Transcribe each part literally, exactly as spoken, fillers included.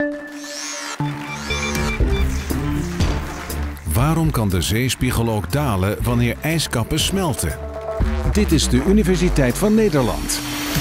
Waarom kan de zeespiegel ook dalen wanneer ijskappen smelten? Dit is de Universiteit van Nederland.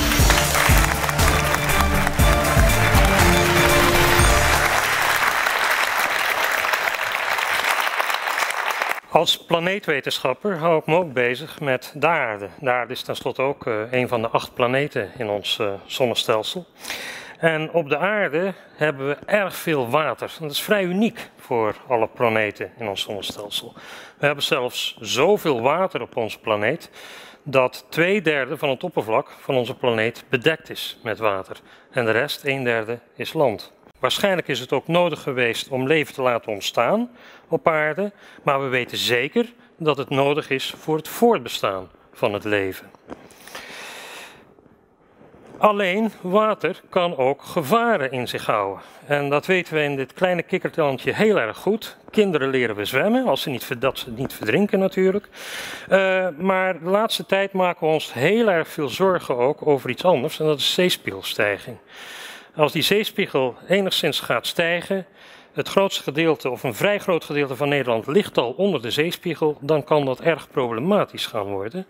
Als planeetwetenschapper hou ik me ook bezig met de aarde. De aarde is tenslotte ook uh, een van de acht planeten in ons uh, zonnestelsel. En op de aarde hebben we erg veel water. Dat is vrij uniek voor alle planeten in ons zonnestelsel. We hebben zelfs zoveel water op onze planeet dat twee derde van het oppervlak van onze planeet bedekt is met water. En de rest, een derde, is land. Waarschijnlijk is het ook nodig geweest om leven te laten ontstaan op aarde, maar we weten zeker dat het nodig is voor het voortbestaan van het leven. Alleen water kan ook gevaren in zich houden. En dat weten we in dit kleine kikkerlandje heel erg goed. Kinderen leren we zwemmen, als ze niet, dat ze niet verdrinken natuurlijk. Uh, maar de laatste tijd maken we ons heel erg veel zorgen ook over iets anders, en dat is zeespiegelstijging. Als die zeespiegel enigszins gaat stijgen, het grootste gedeelte of een vrij groot gedeelte van Nederland ligt al onder de zeespiegel, dan kan dat erg problematisch gaan worden.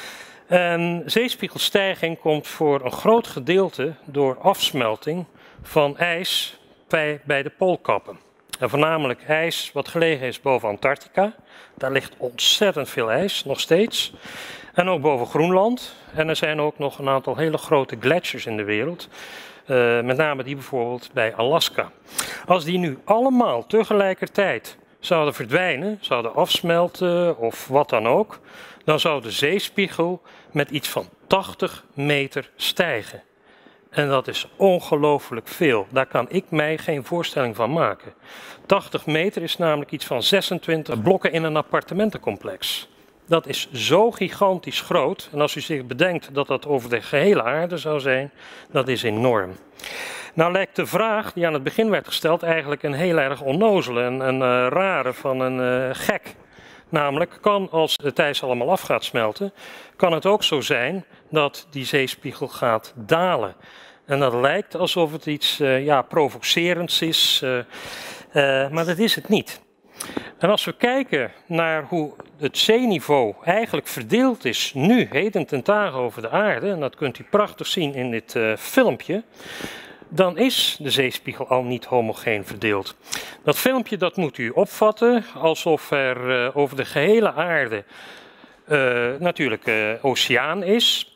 En zeespiegelstijging komt voor een groot gedeelte door afsmelting van ijs bij, bij de poolkappen. En voornamelijk ijs wat gelegen is boven Antarctica. Daar ligt ontzettend veel ijs, nog steeds. En ook boven Groenland. En er zijn ook nog een aantal hele grote gletsjers in de wereld. Uh, met name die bijvoorbeeld bij Alaska. Als die nu allemaal tegelijkertijd zouden verdwijnen, zouden afsmelten of wat dan ook, dan zou de zeespiegel met iets van tachtig meter stijgen. En dat is ongelooflijk veel. Daar kan ik mij geen voorstelling van maken. tachtig meter is namelijk iets van zesentwintig blokken in een appartementencomplex. Dat is zo gigantisch groot. En als u zich bedenkt dat dat over de gehele aarde zou zijn, dat is enorm. Nou lijkt de vraag die aan het begin werd gesteld eigenlijk een heel erg onnozele en een uh, rare van een uh, gek. Namelijk, kan als het ijs allemaal af gaat smelten, kan het ook zo zijn dat die zeespiegel gaat dalen. En dat lijkt alsof het iets uh, ja, provocerends is, uh, uh, maar dat is het niet. En als we kijken naar hoe het zeeniveau eigenlijk verdeeld is nu, heden ten dagen over de aarde, en dat kunt u prachtig zien in dit uh, filmpje, dan is de zeespiegel al niet homogeen verdeeld. Dat filmpje dat moet u opvatten alsof er uh, over de gehele aarde uh, natuurlijk uh, oceaan is.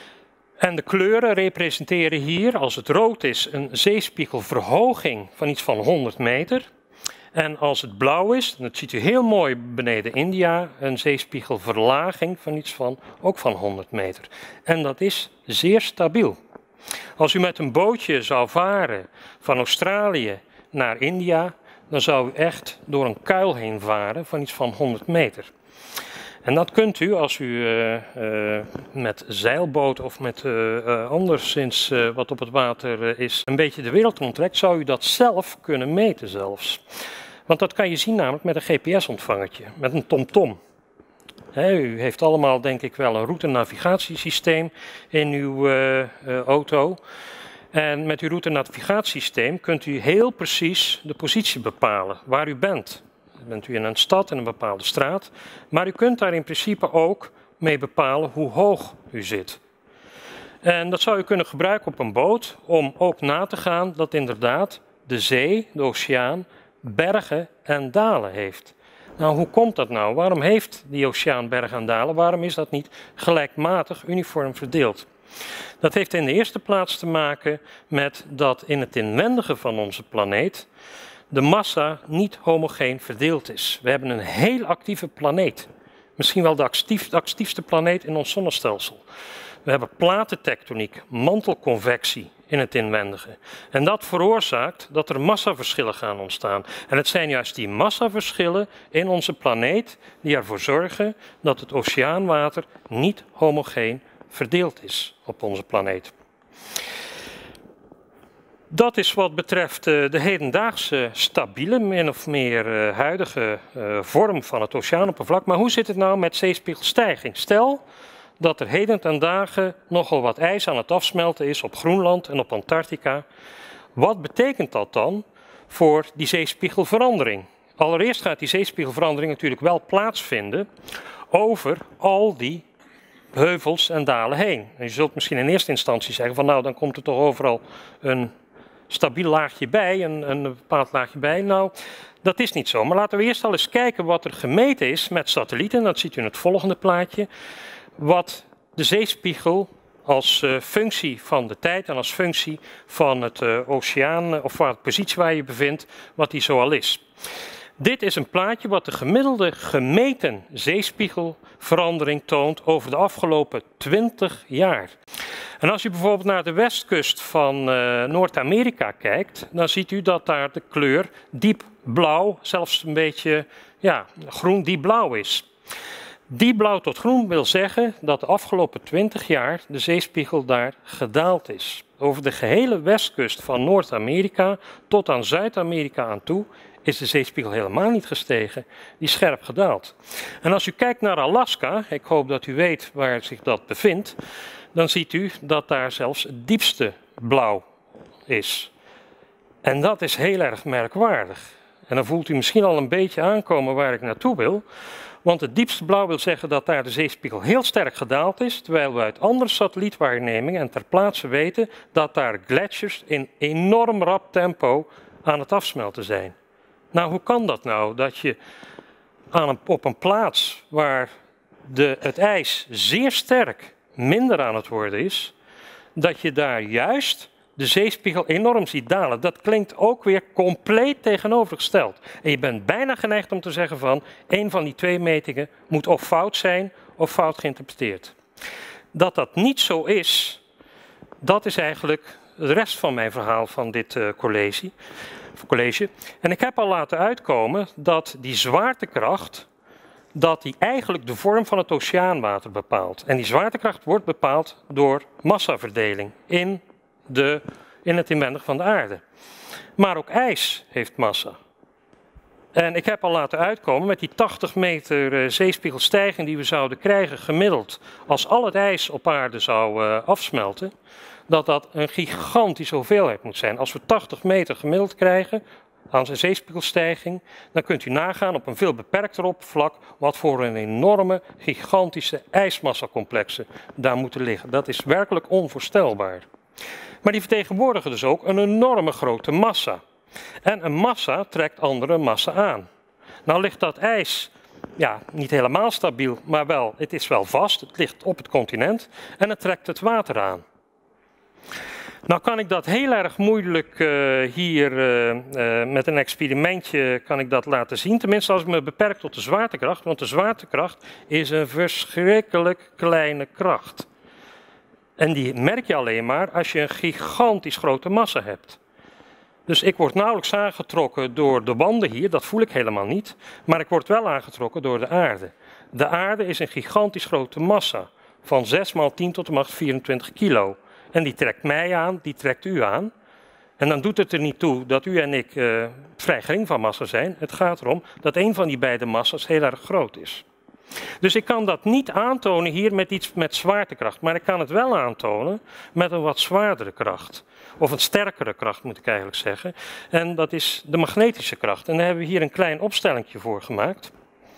En de kleuren representeren hier, als het rood is, een zeespiegelverhoging van iets van honderd meter. En als het blauw is, dat ziet u heel mooi beneden India, een zeespiegelverlaging van iets van, ook van honderd meter. En dat is zeer stabiel. Als u met een bootje zou varen van Australië naar India, dan zou u echt door een kuil heen varen van iets van honderd meter. En dat kunt u als u uh, uh, met zeilboot of met uh, uh, anderszins uh, wat op het water uh, is een beetje de wereld rondtrekt, zou u dat zelf kunnen meten zelfs. Want dat kan je zien namelijk met een G P S-ontvangertje, met een TomTom. He, u heeft allemaal denk ik wel een route-navigatiesysteem in uw uh, uh, auto. En met uw route-navigatiesysteem kunt u heel precies de positie bepalen waar u bent. Bent u in een stad, in een bepaalde straat. Maar u kunt daar in principe ook mee bepalen hoe hoog u zit. En dat zou u kunnen gebruiken op een boot om ook na te gaan dat inderdaad de zee, de oceaan, bergen en dalen heeft. Nou, hoe komt dat nou? Waarom heeft die oceaan bergen en dalen? Waarom is dat niet gelijkmatig, uniform verdeeld? Dat heeft in de eerste plaats te maken met dat in het inwendige van onze planeet de massa niet homogeen verdeeld is. We hebben een heel actieve planeet. Misschien wel de actief, de actiefste planeet in ons zonnestelsel. We hebben platentectoniek, mantelconvectie in het inwendige. En dat veroorzaakt dat er massaverschillen gaan ontstaan. En het zijn juist die massaverschillen in onze planeet die ervoor zorgen dat het oceaanwater niet homogeen verdeeld is op onze planeet. Dat is wat betreft de hedendaagse stabiele, min of meer huidige vorm van het oceaanoppervlak. Maar hoe zit het nou met zeespiegelstijging? Stel dat er heden ten dagen nogal wat ijs aan het afsmelten is op Groenland en op Antarctica. Wat betekent dat dan voor die zeespiegelverandering? Allereerst gaat die zeespiegelverandering natuurlijk wel plaatsvinden over al die heuvels en dalen heen. En je zult misschien in eerste instantie zeggen van nou, dan komt er toch overal een stabiel laagje bij, een, een bepaald laagje bij. Nou, dat is niet zo. Maar laten we eerst al eens kijken wat er gemeten is met satellieten. Dat ziet u in het volgende plaatje. Wat de zeespiegel als uh, functie van de tijd en als functie van het uh, oceaan, of waar de positie waar je je bevindt, wat die zoal is. Dit is een plaatje wat de gemiddelde gemeten zeespiegelverandering toont over de afgelopen twintig jaar. En als u bijvoorbeeld naar de westkust van uh, Noord-Amerika kijkt, dan ziet u dat daar de kleur diep blauw, zelfs een beetje ja, groen diep blauw is. Diep blauw tot groen wil zeggen dat de afgelopen twintig jaar de zeespiegel daar gedaald is. Over de gehele westkust van Noord-Amerika tot aan Zuid-Amerika aan toe is de zeespiegel helemaal niet gestegen, die is scherp gedaald. En als u kijkt naar Alaska, ik hoop dat u weet waar zich dat bevindt, dan ziet u dat daar zelfs het diepste blauw is. En dat is heel erg merkwaardig. En dan voelt u misschien al een beetje aankomen waar ik naartoe wil. Want het diepste blauw wil zeggen dat daar de zeespiegel heel sterk gedaald is, terwijl we uit andere satellietwaarnemingen en ter plaatse weten dat daar gletsjers in enorm rap tempo aan het afsmelten zijn. Nou, hoe kan dat nou? Dat je aan een, op een plaats waar de, het ijs zeer sterk minder aan het worden is, dat je daar juist de zeespiegel enorm ziet dalen. Dat klinkt ook weer compleet tegenovergesteld. En je bent bijna geneigd om te zeggen van, een van die twee metingen moet of fout zijn of fout geïnterpreteerd. Dat dat niet zo is, dat is eigenlijk de rest van mijn verhaal van dit uh, college. college. En ik heb al laten uitkomen dat die zwaartekracht, dat die eigenlijk de vorm van het oceaanwater bepaalt. En die zwaartekracht wordt bepaald door massaverdeling in, de, in het inwendig van de aarde. Maar ook ijs heeft massa. En ik heb al laten uitkomen met die tachtig meter uh, zeespiegelstijging die we zouden krijgen gemiddeld als al het ijs op aarde zou uh, afsmelten, dat dat een gigantische hoeveelheid moet zijn. Als we tachtig meter gemiddeld krijgen aan zijn zeespiegelstijging, dan kunt u nagaan op een veel beperkter oppervlak wat voor een enorme, gigantische ijsmassacomplexen daar moeten liggen. Dat is werkelijk onvoorstelbaar. Maar die vertegenwoordigen dus ook een enorme grote massa. En een massa trekt andere massa aan. Nou ligt dat ijs ja, niet helemaal stabiel, maar wel, het is wel vast. Het ligt op het continent en het trekt het water aan. Nou kan ik dat heel erg moeilijk uh, hier uh, uh, met een experimentje kan ik dat laten zien. Tenminste als ik me beperk tot de zwaartekracht. Want de zwaartekracht is een verschrikkelijk kleine kracht. En die merk je alleen maar als je een gigantisch grote massa hebt. Dus ik word nauwelijks aangetrokken door de wanden hier, dat voel ik helemaal niet. Maar ik word wel aangetrokken door de aarde. De aarde is een gigantisch grote massa. Van zes maal tien tot de macht vierentwintig kilo. En die trekt mij aan, die trekt u aan. En dan doet het er niet toe dat u en ik uh, vrij gering van massa zijn. Het gaat erom dat een van die beide massa's heel erg groot is. Dus ik kan dat niet aantonen hier met iets met zwaartekracht. Maar ik kan het wel aantonen met een wat zwaardere kracht. Of een sterkere kracht moet ik eigenlijk zeggen. En dat is de magnetische kracht. En daar hebben we hier een klein opstellingje voor gemaakt.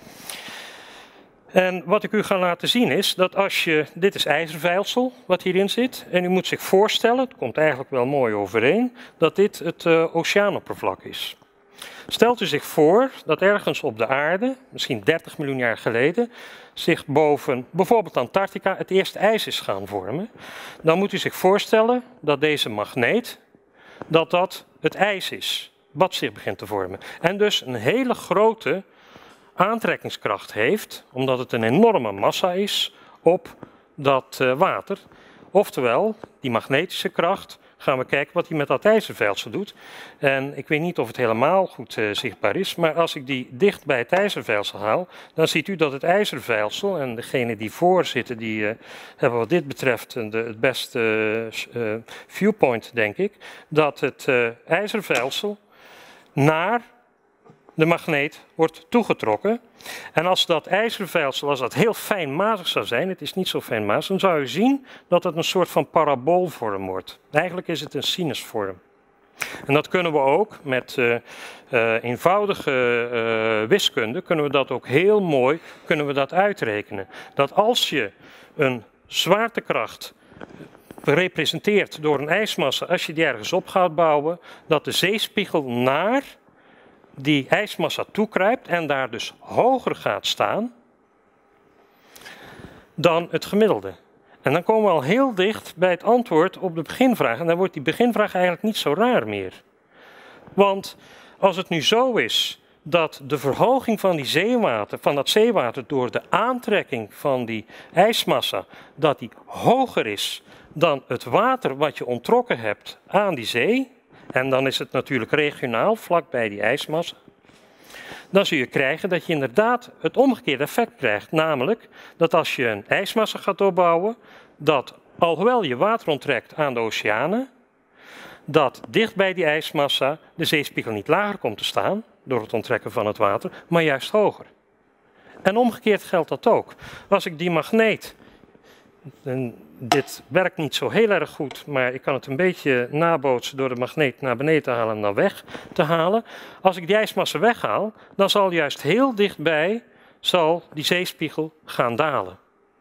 En wat ik u ga laten zien is dat als je, dit is ijzervijlsel wat hierin zit. En u moet zich voorstellen, het komt eigenlijk wel mooi overeen, dat dit het uh, oceaanoppervlak is. Stelt u zich voor dat ergens op de aarde, misschien dertig miljoen jaar geleden, zich boven bijvoorbeeld Antarctica het eerste ijs is gaan vormen. Dan moet u zich voorstellen dat deze magneet, dat dat het ijs is, wat zich begint te vormen. En dus een hele grote aantrekkingskracht heeft, omdat het een enorme massa is op dat uh, water. Oftewel, die magnetische kracht, gaan we kijken wat hij met dat ijzervijlsel doet. En ik weet niet of het helemaal goed uh, zichtbaar is, maar als ik die dicht bij het ijzervijlsel haal, dan ziet u dat het ijzervijlsel, en degenen die voor zitten, die uh, hebben wat dit betreft de, het beste uh, uh, viewpoint, denk ik, dat het uh, ijzervijlsel naar de magneet wordt toegetrokken. En als dat ijzervijlsel, als dat heel fijnmazig zou zijn, het is niet zo fijnmazig, dan zou je zien dat het een soort van paraboolvorm wordt. Eigenlijk is het een sinusvorm. En dat kunnen we ook met uh, uh, eenvoudige uh, wiskunde, kunnen we dat ook heel mooi kunnen we dat uitrekenen. Dat als je een zwaartekracht gerepresenteerd door een ijsmassa, als je die ergens op gaat bouwen, dat de zeespiegel naar die ijsmassa toekruipt en daar dus hoger gaat staan dan het gemiddelde. En dan komen we al heel dicht bij het antwoord op de beginvraag. En dan wordt die beginvraag eigenlijk niet zo raar meer. Want als het nu zo is dat de verhoging van, die zeewater, van dat zeewater door de aantrekking van die ijsmassa, dat die hoger is dan het water wat je onttrokken hebt aan die zee, en dan is het natuurlijk regionaal, vlakbij die ijsmassa, dan zul je krijgen dat je inderdaad het omgekeerde effect krijgt. Namelijk dat als je een ijsmassa gaat opbouwen, dat alhoewel je water onttrekt aan de oceanen, dat dicht bij die ijsmassa de zeespiegel niet lager komt te staan door het onttrekken van het water, maar juist hoger. En omgekeerd geldt dat ook. Als ik die magneet, en dit werkt niet zo heel erg goed, maar ik kan het een beetje nabootsen door de magneet naar beneden te halen en dan weg te halen. Als ik die ijsmassa weghaal, dan zal juist heel dichtbij zal die zeespiegel gaan dalen.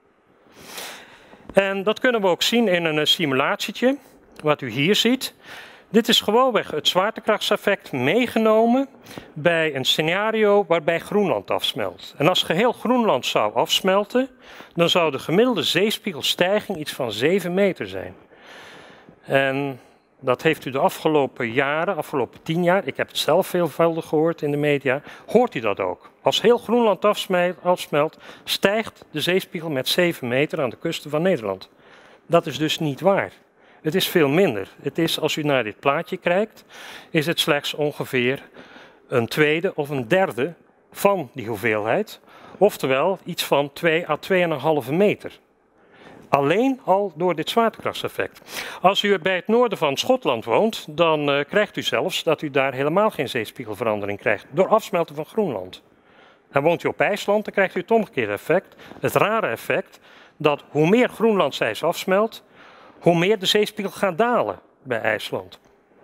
En dat kunnen we ook zien in een simulatietje, wat u hier ziet. Dit is gewoonweg het zwaartekrachtseffect meegenomen bij een scenario waarbij Groenland afsmelt. En als geheel Groenland zou afsmelten, dan zou de gemiddelde zeespiegelstijging iets van zeven meter zijn. En dat heeft u de afgelopen jaren, afgelopen tien jaar, ik heb het zelf veelvuldig gehoord in de media, hoort u dat ook. Als heel Groenland afsmelt, stijgt de zeespiegel met zeven meter aan de kusten van Nederland. Dat is dus niet waar. Het is veel minder. Het is, als u naar dit plaatje kijkt, is het slechts ongeveer een tweede of een derde van die hoeveelheid. Oftewel iets van twee à twee komma vijf meter. Alleen al door dit zwaartekrachtseffect. Als u bij het noorden van Schotland woont, dan uh, krijgt u zelfs dat u daar helemaal geen zeespiegelverandering krijgt. Door afsmelten van Groenland. En woont u op IJsland, dan krijgt u het omgekeerde effect. Het rare effect dat hoe meer Groenlandsijs afsmelt, hoe meer de zeespiegel gaat dalen bij IJsland.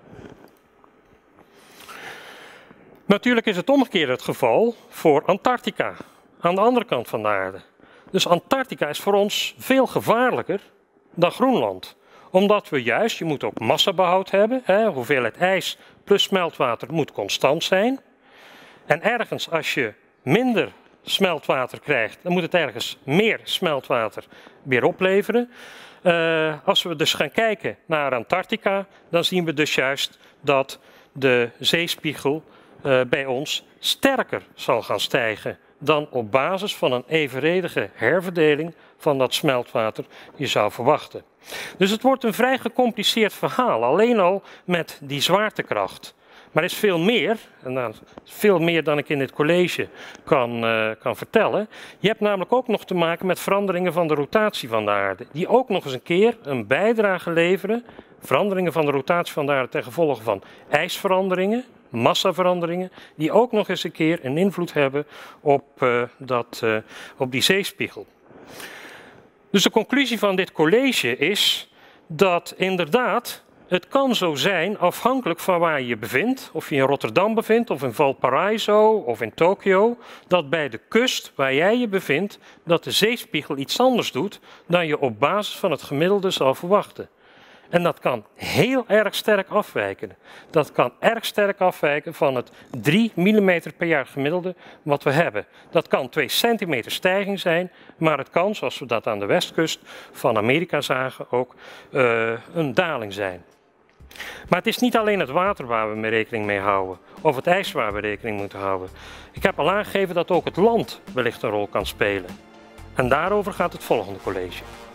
Natuurlijk is het omgekeerde het geval voor Antarctica, aan de andere kant van de aarde. Dus Antarctica is voor ons veel gevaarlijker dan Groenland. Omdat we juist, je moet ook massabehoud hebben, hè, hoeveelheid ijs plus smeltwater moet constant zijn. En ergens als je minder smeltwater krijgt, dan moet het ergens meer smeltwater weer opleveren. Uh, als we dus gaan kijken naar Antarctica, dan zien we dus juist dat de zeespiegel uh, bij ons sterker zal gaan stijgen dan op basis van een evenredige herverdeling van dat smeltwater je zou verwachten. Dus het wordt een vrij gecompliceerd verhaal, alleen al met die zwaartekracht. Maar er is veel meer, en dan veel meer dan ik in dit college kan, uh, kan vertellen. Je hebt namelijk ook nog te maken met veranderingen van de rotatie van de aarde. Die ook nog eens een keer een bijdrage leveren. Veranderingen van de rotatie van de aarde ten gevolge van ijsveranderingen, massaveranderingen. Die ook nog eens een keer een invloed hebben op, uh, dat, uh, op die zeespiegel. Dus de conclusie van dit college is dat inderdaad het kan zo zijn, afhankelijk van waar je je bevindt, of je in Rotterdam bevindt, of in Valparaiso, of in Tokio, dat bij de kust waar jij je bevindt, dat de zeespiegel iets anders doet dan je op basis van het gemiddelde zou verwachten. En dat kan heel erg sterk afwijken. Dat kan erg sterk afwijken van het drie millimeter per jaar gemiddelde wat we hebben. Dat kan twee centimeter stijging zijn, maar het kan, zoals we dat aan de westkust van Amerika zagen, ook uh, een daling zijn. Maar het is niet alleen het water waar we mee rekening mee houden, of het ijs waar we rekening moeten houden. Ik heb al aangegeven dat ook het land wellicht een rol kan spelen. En daarover gaat het volgende college.